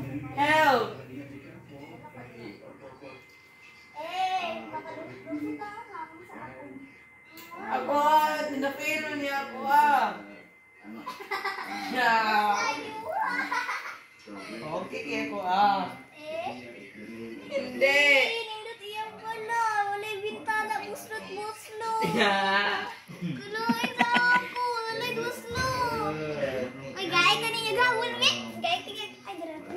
Help! Ako, tinapilo niya ako Okay, kaya ko Hindi. Nindot iyang pala. Walay bintana, buslot-buslot. Kuloy sa ako. Walay buslot. Ay, gaya ka ninyo gawin, Mick. Gaya ka ninyo. Ay, grabe.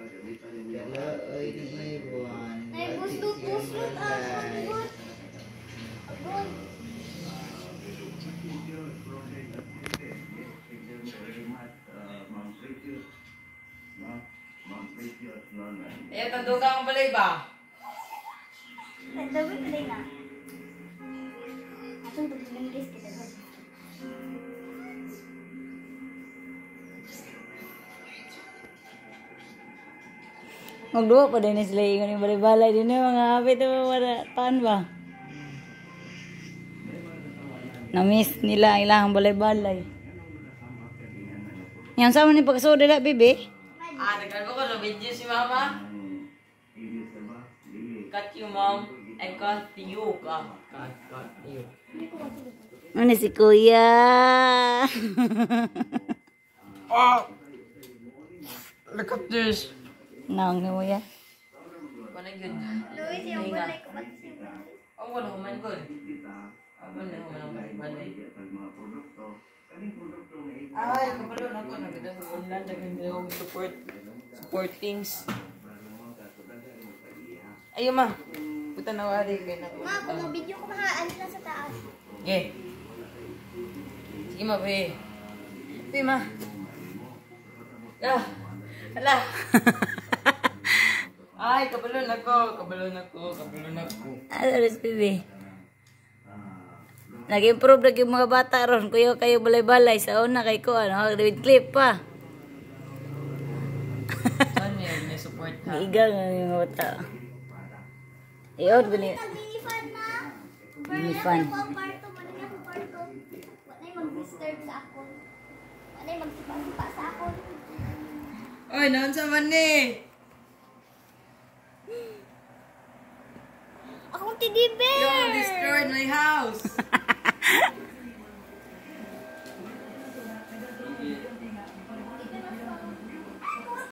Ay, buslot-buslot. Agod. Agod. Eh, tandugan ang balay ba? Tandugan balay na. Atong pagbilinggis kita ba? Magduwa pa din sila yung balay-balay din yung mga hapit na mga taan ba? Na-miss nila ang ilang balay-balay. Yang sama ni pagkasuda na, bibi? Nagkago ko sa video si mama. Cut you, mom. I cut you. Cut you. Ano si kuya? Look at this. Naong ni kuya? Wala yun. Luis, yung balay ko ba't siya? Wala ko man good. Wala ko man balay. Ay, kabalo na ko. Naganda sa online. Naganda akong support things. Ayun ma. Puta na wari. Ma, kung mag-video ko mahaan na sa taas. Okay. Sige ma, be. Be ma. Hala. Ay, kabalo na ko. Ano rin, bibi? Nag-improve na yung mga bata ron. Kuya kayo balay-balay. Sa una kay ko, David Clip pa. Saan yun? May support ha? Iigang yung mga bata. Iyon, gani. Nag-mini-fan na. Mini-fan. Pero ako ang parto. Malagyan ako parto. Wala yung mag-disturb sa ako. Wala yung magsipa sa ako. Oy, naon sa man ni? Akong teddy bear! You destroyed my house!